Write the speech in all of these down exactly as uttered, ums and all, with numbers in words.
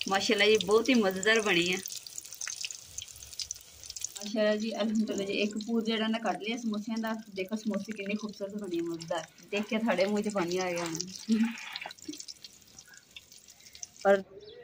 माशाल्लाह जी बहुत ही मज़ेदार बनी है। माशाल्लाह जी अल्हम्दुलिल्लाह जी। एक पूर जेड़ा ना कट लिया समोसियां दा। देखो समोसे कितनी खूबसूरत बनी है, मज़ेदार। देख के थोड़े मुंह च पानी आ गया और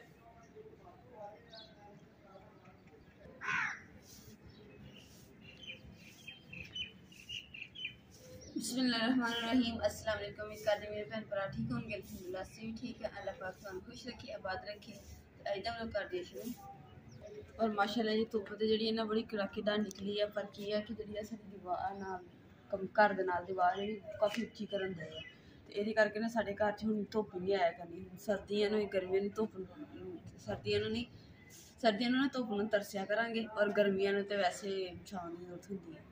बिस्मिल्लाहिर्रहमानिर्रहीम। अस्सलाम वालेकुम। उम्मीद करते मेरे बहन भरा ठीक होंगे। अल्हम्दुलिल्लाह से भी ठीक है। अल्लाह पाक तुम खुश रखे, आबाद रखे। अजदा लोग कर दिए शुरू। और माशाल्लाह जी धुप्प तो जी ना बड़ी कड़ाकेदार निकली है, पर की है कि जी साडी दीवार नाल घर दे नाल दीवार जी काफ़ी उच्ची करन दे है, तो ये करके ना साडे घर च हुण धुप्प नहीं आया करनी। सर्दियां नूं गर्मियां नूं धुप्प सर्दियां नूं नहीं सर्दियां नूं ना धुप्प नूं तरसिया करांगे, और गर्मियां नूं तो वैसे छां दी जरूरत हुंदी है।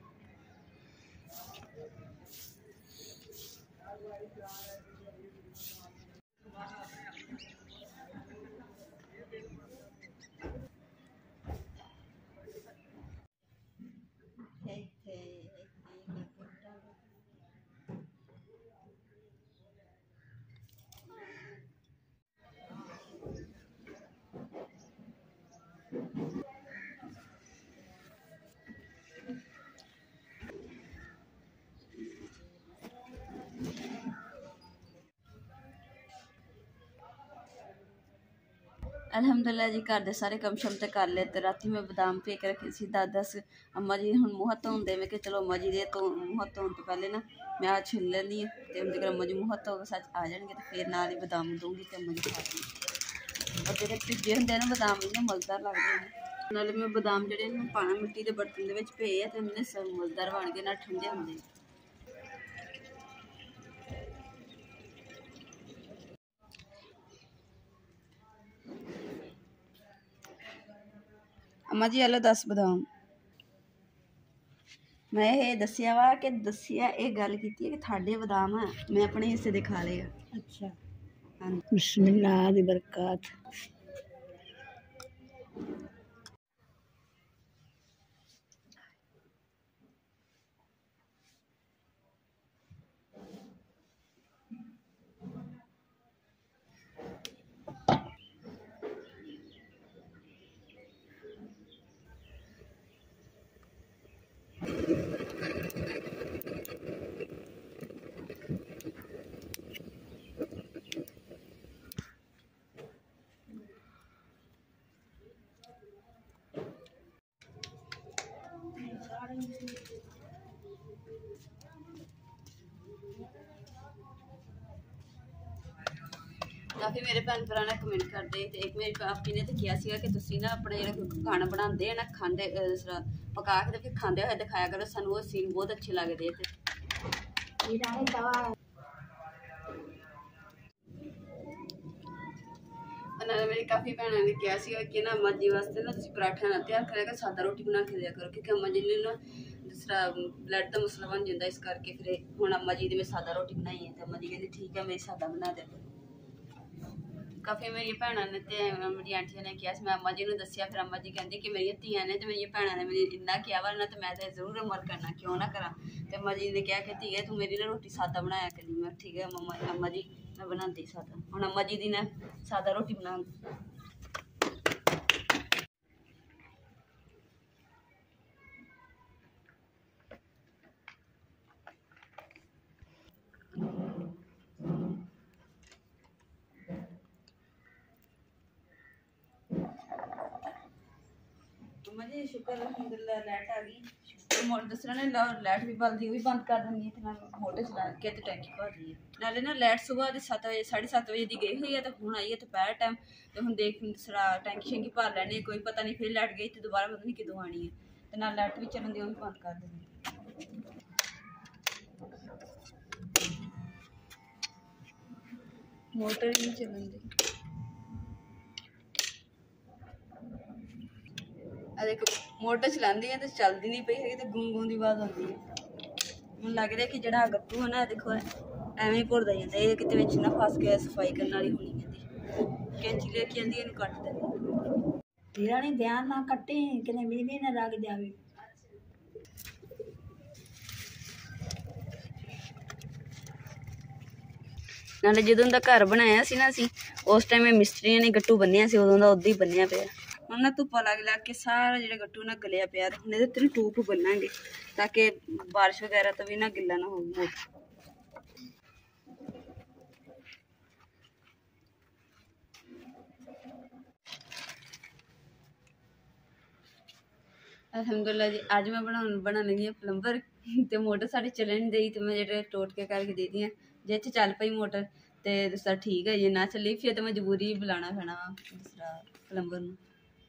अल्हम्दुलिल्लाह जी घर दे सारे कम शम ते कर ले। ते राती मैं बादाम पे के रखे सी दस दस। अम्मा जी हुण मुँह हत्थ धोंदे, मैं कि चलो अम्मा जी दे तो मुँह हत्थ धोन तो पहले ना मैं आ छिल लैनी है, तो उंदे कोल अम्मा जी मुँह हत्थ धो के सच आ जाएंगे, तो फिर नाल ही बादाम दूंगी ते अम्मा जी खा लेंगे। और जेह्ड़े भिज्जे हुंदे ना बादाम इन्ने मज़ेदार लगदे ने। नाले मैं बादाम जेह्ड़े ना पाना मिट्टी दे बर्तन दे विच पे है, ते इन्ने मज़ेदार बन गए ना, ठंडे हुंदे। अम्मा जी आलो दस बादाम। मैं ये दसिया वा कि दसिया ये गल की कि थाडे बादाम मैं अपने हिस्से दे खा लिया। अच्छा हाँ। बिस्मिल्लाह दी बरकत। काफ़ी मेरे भैन भरा ने कमेंट करते, तो एक मेरी काफी ने तो किया सीगा कि तुसी ना अपने खाना बनाते हैं ना खाते पका के फिर खाते हुए दिखाया करो, सानू वो सीन बहुत अच्छे लगते। मेरी काफ़ी भैनों ने कहा सीगा कि ना अम्मा जी वास्ते ना तुसी पराठा ना तैयार करेगा, सादा रोटी बना के दिया करो, क्योंकि अम्मा जी ने ना दूसरा ब्लड का मसला बन जाता, इस करके फिर हुण अम्मा जी ने मैं सादा रोटी बनाई है, तो अम्मा जी कहती ठीक है मेरी सादा बना दे। काफ़ी मेरी भैनों ने तो मेरी आंटियों ने कहा, मैं अम्मा जी ने दसिया, फिर अम्मा जी कहती कि मेरी धियां ने तो मेरी भैनों ने मेरी इन्ना किया वा ना, तो मैं तो जरूर अमल करना, क्यों ना करा। तो अम्मा जी ने कहा कि धीए तू मेरी ना रोटी सादा बनाया करी। मैं ठीक है मम्मा अम्मा जी मैं बनाती सादा। हुण अम्मा जी दी ना सादा रोटी बना। जी शुक्र अल्हम्दुलिल्लाह लाइट आ गई। दूसरा ने लाइट भी बल्दी भी बंद कर देनी है, मोटर चला के तो टैंकी भर दी है। नाले ना लाइट सुबह के सत्त बजे साढ़े सत्त बजे की गई हुई है, तो हूँ आई है दोपहर टाइम, तो हम देख दूसरा टैंकी शैंकी भर लैने, कोई पता नहीं फिर लाइट गई तो दोबारा पता नहीं किदों आनी है, तो ना लाइट भी चलन दी भी बंद कर देनी। मोटर ही नहीं चलन दी। देखो मोटर चलाती है तो चलती नहीं पई है, तो गूं गूं की आवाज़ आती है। मैं लग रहा कि जो गप्पू है ना देखो एवं ही भुरदा जाता, ये कितने विच ना फस के सफाई करने वाली होनी कहती, कैंची लेके आती इन्हू कट देती। तेरा नहीं ध्यान ना कट्टी कि बिजली ना लग जाए। ਨਾਲੇ ਜਦੋਂ ਦਾ ਘਰ ਬਣਾਇਆ ਸੀ ਨਾ ਅਸੀਂ ਉਸ ਟਾਈਮ ਮਿਸਤਰੀਆਂ ਨੇ ਗੱਟੂ ਬੰਨਿਆ ਸੀ, ਉਦੋਂ ਦਾ ਉਦਾਂ ਹੀ ਬੰਨਿਆ ਪਿਆ। ਹੁਣ ਨਾ ਧੁੱਪਾ ਲੱਗ ਲੱਗ ਕੇ ਸਾਰਾ ਜਿਹੜਾ ਗੱਟੂ ਨਾ ਗਲਿਆ ਪਿਆ, ਹੁਣ ਇਹਦੇ ਉੱਤੇ ਟੂਪ ਬੰਨਾਂਗੇ ਤਾਂ ਕਿ ਬਾਰਿਸ਼ ਵਗੈਰਾ ਤੋਂ ਵੀ ਨਾ ਗਿੱਲਾ ਨਾ ਹੋਵੇ। अलहमदुल्ला जी अज मैं बना बना लगी हाँ प्लंबर। तो मोटर साड़ी चलन नहीं दी, तो मैं जो टोट के करके दे दी जे चल पई मोटर तो दूसरा ठीक है, जे ना चली फिर तो मजबूरी बुलाना पैना वा दूसरा प्लंबर नूं।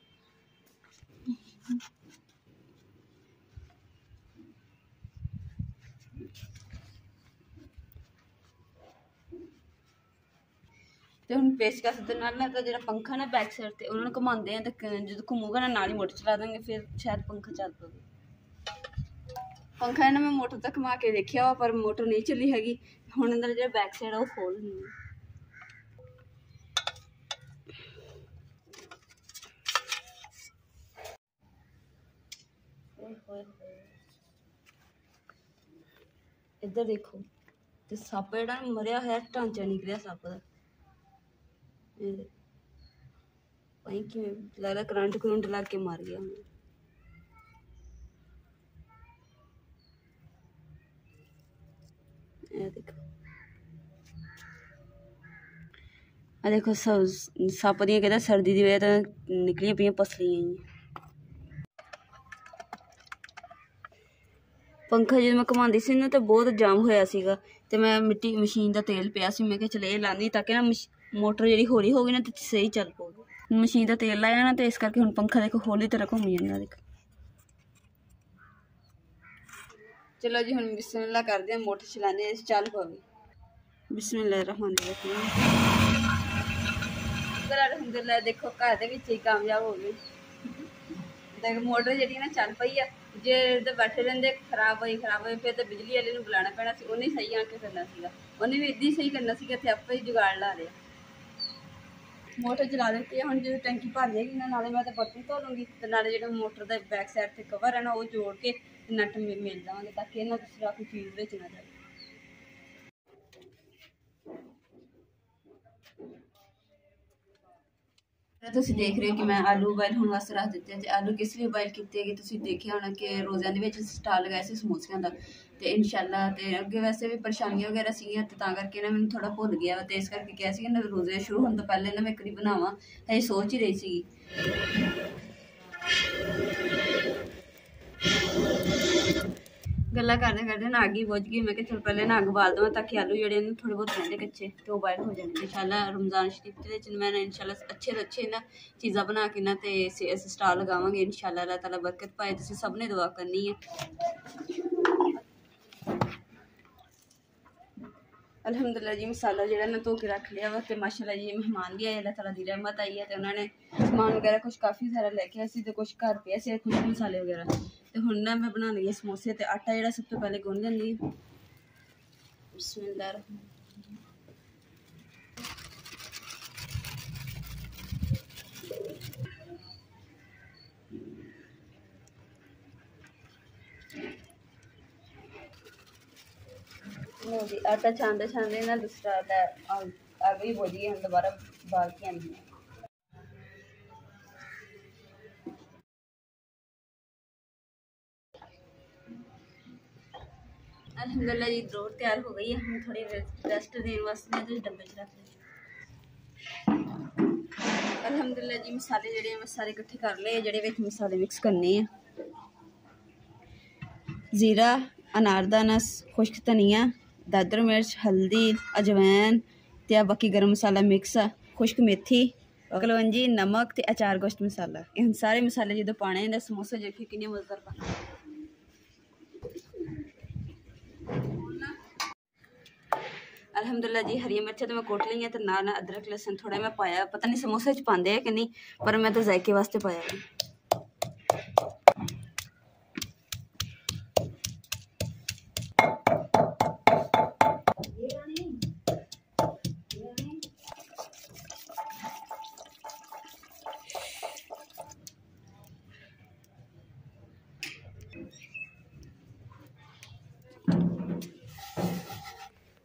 तो हम पेचकस दे नाल ना तो जो पंखा ना बैक साइड से उन्होंने घुमाते हैं, तो जो घूमूगा ना नाल ही मोटर चला देंगे, फिर शायद पंखा चल पवे। पंखा है ना मैं मोटर तक घुमा के देखिया वा, पर मोटर नहीं चली हैगी। हुण अंदर जो बैक साइड है वो खोल नहीं है। इधर देखो तो सप जेड़ा मरिया होया ढांचा निकलिया सप का, कि लगता करंट करंट लग के मार गया। देखो आ देखो सप दियां कहता सर्दी की वजह तो निकलियां पियां पसलियां। पंखा जो मैं घुमाती सी ना तो बहुत जाम होया सीगा, तो मैं मिट्टी मशीन का तेल पिया सी, मैं चल ये लानी ताकि ना मोटर जी हौली होगी ना तो सही चल पाऊगी। मशीन का तेल लाया ना तो इस करके हुण पंखा देखो हौली तरह घूम जाता। देखो चलो जी हुण बिस्मिल्लाह करते हैं, मोटर चलाने चल पवे। बिस्मिल्लाह रहमान रहीम। अलहमदुलिल्लाह देखो घर दे विच ही कामयाब हो गई। देखो मोटर जी ना चल पई है, जे इधर बैठे रहते खराब हुई खराब हुई फिर तो बिजली वाले नूं बुलाना पैना सी, उन्हें सही आके करना सीगा, उन्हें भी इदां ही सही करना सीगा, इत्थे आपे ही जुगाड़ ला रहे। मोटर चला देती है, हुण जो टैंकी भर जाएगी ना नाले मैं तो बर्तन धो लूँगी, तो नाले जो मोटर का बैक साइड से कवर है ना वो जोड़ के नट मिल जाएंगे ताकि इन्होंने दूसरा कोई चीज़ बिच ना जाए। तुसीं देख रहे हो कि मैं आलू उबाइल होने वास्ते रख दिते हैं। आलू किस लिए उबाइल किए गए तुसीं देखिया होना कि रोज़िਆਂ ਦੇ ਵਿੱਚ स्टाल लगाया ਸੀ समोसिਆਂ ਦਾ, ਤੇ ਇਨਸ਼ਾਅੱਲਾ ਤੇ ਅੱਗੇ ਵੈਸੇ ਵੀ ਪਰੇਸ਼ਾਨੀਆਂ ਵਗੈਰਾ ਸੀਗੀਆਂ ਤੇ ਤਾਂ ਕਰਕੇ ਨਾ ਮੈਨੂੰ ਥੋੜਾ ਭੁੱਲ ਗਿਆ ਤੇ ਇਸ ਕਰਕੇ ਕਿਹਾ ਸੀ ਕਿ ਨਾ ਰੋਜ਼ੇ ਸ਼ੁਰੂ ਹੋਣ ਤੋਂ ਪਹਿਲੇ ਨਾ ਮੈਂ ਇੱਕ ਵਾਰੀ ਬਣਾਵਾਂ, ਇਹ ਸੋਚ ਹੀ ਰਹੀ ਸੀ। गल्ला करते करते ना अग ही बुझ गई, मैं चल पहले ना अग बाल देव ताकि आलू जोड़े थोड़े बहुत रहते कच्चे तो उबाइल हो जाए। इंशाल्लाह रमज़ान शरीफ मैं इंशाल्लाह अच्छे तो अच्छे ना चीज़ा बना के ना तो स्टाल लगावे। इंशाल्लाह अल्लाह ताला बरकत पाए, तुसीं सब ने दुआ करनी है। अलहमदुलिल्लाह जी मसाला जो ना धो के रख लिया वा, तो माशाल्लाह जी मेहमान भी आए, अल्लाह ताला दी रहमत आई है, तो उन्होंने समान वगैरह कुछ काफ़ी सारा लेके आए थे, तो कुछ घर पे से कुछ मसाले वगैरह। तो हुण ना मैं बना लगी समोसे, तो आटा जो सब तो पहले गुन लैंदी है। बिस्मिल्लाह लो जी आटा छानते छानते ना दूसरा आग भी बुझ गई, हम दोबारा बाल के आनी है। अल्हम्दुलिल्लाह जी रोट तैयार हो गई है, हम थोड़ी रेस्ट देने वास्ते तो डब्बे च रख लें। अल्हम्दुलिल्लाह जी मसाले जेडे मैं सारे इकट्ठे कर ले, जेडे विच मसाले मिक्स करने हैं। जीरा, अनारदाना, खुश्क धनिया, दादर मिर्च, हल्दी, अजवैन ते बाकी गर्म मसाला मिक्स, खुश्क मेथी, कलौंजी, नमक ते अचार गोश्त मसाला। इन सारे मसाले जो पाने हैं समोसे देखिए कितने मज़ेदार बने। अल्हम्दुलिल्लाह जी हरी मिर्चा तो मैं कोट ली है, तो ना ना अदरक लहसुन थोड़ा मैं पाया, पता नहीं समोसे च पाते हैं कि नहीं, पर मैं तो जायके वास्ते पाया है।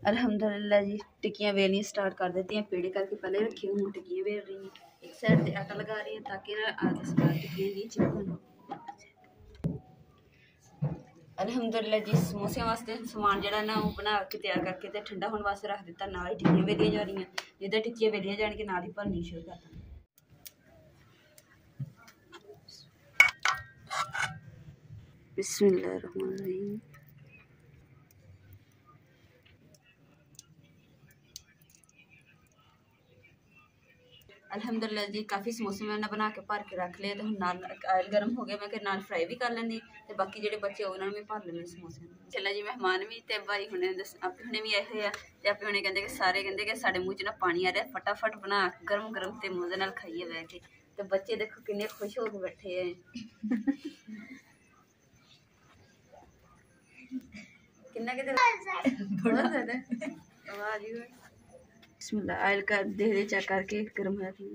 अल्हम्दुलिल्लाह जी टिक्कियाँ बेलनी स्टार्ट कर देती हैं। पेड़े करके पहले रखी हूँ, टिक्कियाँ बेल रही हैं। एक साइड से आटा लगा रही है ताकि ना आगे से टिक्कियाँ नहीं चिपकन। अल्हम्दुलिल्लाह जी समोसे वास्ते समान जरा ना बना के तैयार करके ते ठंडा होने वास्ते रख दिता। नाल ही टिक्कियाँ बेलियां जा रही हैं। जिद्दां टिक्कियाँ बेलियां जाणगे नाल ही भरनी शुरू कर दी। बिस्मिल्लाहिर्रहमानिर्रहीम। अल्हम्दुलिल्लाह जी काफ़ी समोसे मैंने बना के भर के रख लिया। तो हम नाल ऑयल गर्म हो गया, मैं नाल फ्राई भी कर लेंदी ते बाकी जेह्ड़े बच्चे उन्होंने भी भर लेने समोसे। चला जी मेहमान भी ते भाई हुणे दस आपे हुणे भी आए हुए आ ते आपे हुणे कहंदे कि सारे कहंदे कि साडे मूँह च ना पानी आ रहा, फटाफट बना गर्म गर्म ते मज़े नाल खाइए बैठ के। ते बच्चे देखो किन्ने खुश हो के बैठे हैं। किन्ना के बड़ा ज़्यादा आवाज़ ही बिस्मिल्लाह। ऑयल का देख दे चेक करके गर्म है कि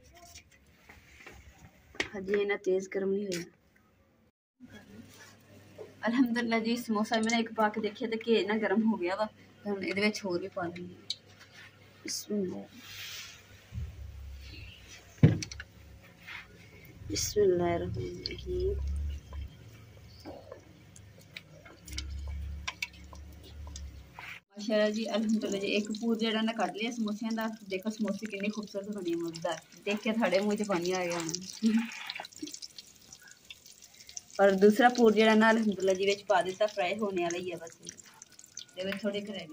हजे इन्ना तेज़ गर्म नहीं हुआ। अल्हम्दुलिल्लाह जी समोसा मैंने एक पा के देखिए तो घे ना गर्म हो गया वा। तो हम ये होर भी पा लेंगे। बिस्मिल्लाह बिस्मिल्लाहिर्रहमानिर्रहीम। माशाल्लाह जी अल्हम्दुलिल्लाह जी एक पूर जड़ा ना कट लिया समोसियां दा। देखो समोसे कितने खूबसूरत बने, मज़ेदार। देख के थोड़े मुँह च पानी आ गया। और दूसरा पूर जड़ा ना अल्हम्दुलिल्लाह जी विच पा दिता, फ्राई होने वाला ही है बस। ये थोड़े कर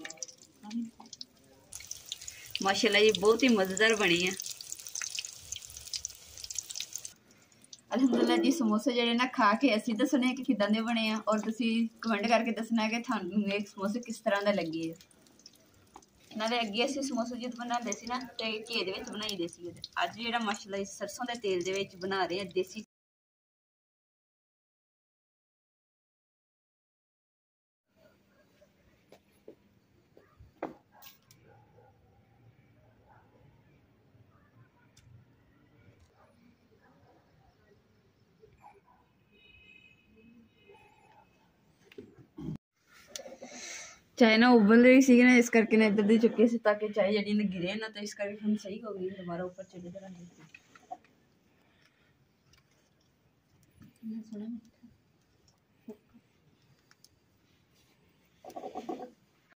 माशाल्लाह जी बहुत ही मज़ेदार बनी है। अल्हम्दुलिल्लाह जी समोसे ਜਿਹੜੇ ना खा के ਅਸੀਂ ਦੱਸਣੇ कि किदां दे बने ਆ और ਤੁਸੀਂ कमेंट करके दसना कि ਤੁਹਾਨੂੰ ਇਹ ਸਮੋਸੇ किस तरह ਦੇ ਲੱਗੇ ਆ। ਨਾਲੇ ਅੱਗੇ ਅਸੀਂ ਸਮੋਸੇ ਜਦ ਬਣਾਉਂਦੇ ਸੀ ਨਾ ਤੇ ਘੀ ਦੇ ਵਿੱਚ ਬਣਾਈਦੇ ਸੀ। ਅੱਜ ਜਿਹੜਾ ਮਾਸ਼ਾਅੱਲਾ ਸਰਸੋਂ ਦੇ ਤੇਲ ਦੇ ਵਿੱਚ ਬਣਾ ਰਹੇ ਆ ਦੇਸੀ। चाय ना उबल रही सी ना, इस करके ना इधर दे चुके से ताकि चाय जड़ी ना गिरे ना, तो इस करके हम सही हो गई। दोबारा ऊपर चले जरा